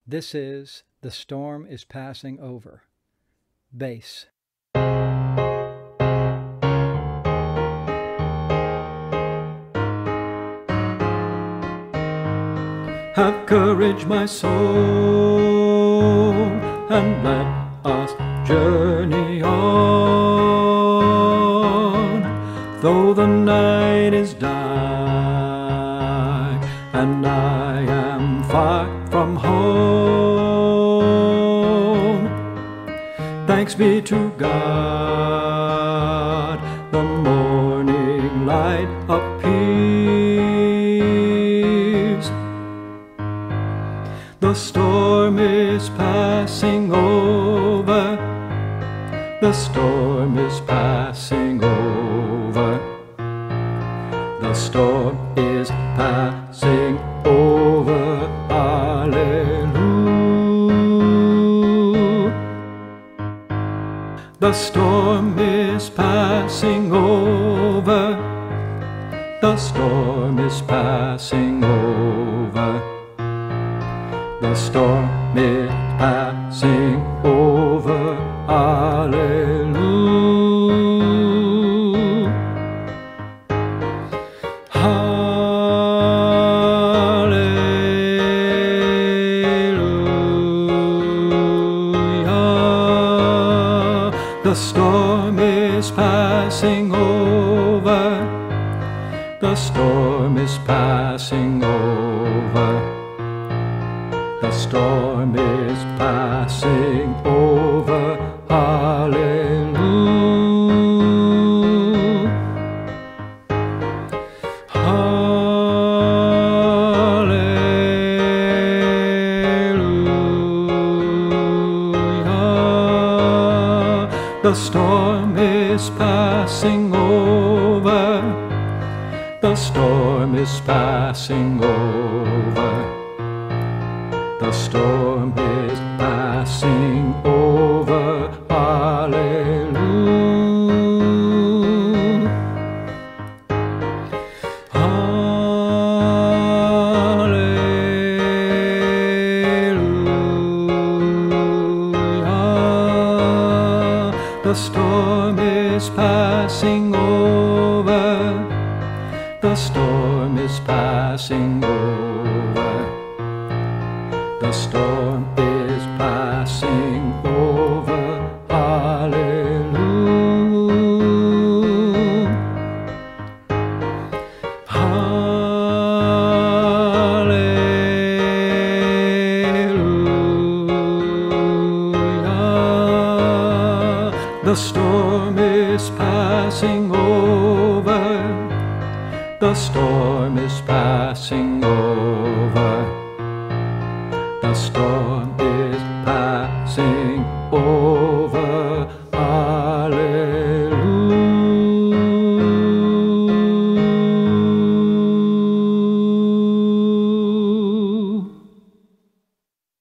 This is The Storm is Passing Over. Bass. Have courage, my soul, and let us journey on, though the night is dark and I am far from home. Thanks be to God, the morning light appears. The storm is passing over. The storm is passing over. The storm is passing over. Hallelujah. The storm is passing over. The storm is passing over. The storm is passing over. Hallelujah. Hallelujah. The storm is passing over. The storm is passing over. The storm is passing over. Hallelujah. Hallelujah. The storm is passing over. The storm is passing over. The storm is passing over. Hallelujah. Hallelujah. The storm is passing over. The storm is passing over. The storm is passing over. Hallelujah. Hallelujah. The storm is passing over. The storm is passing over. The storm is passing over.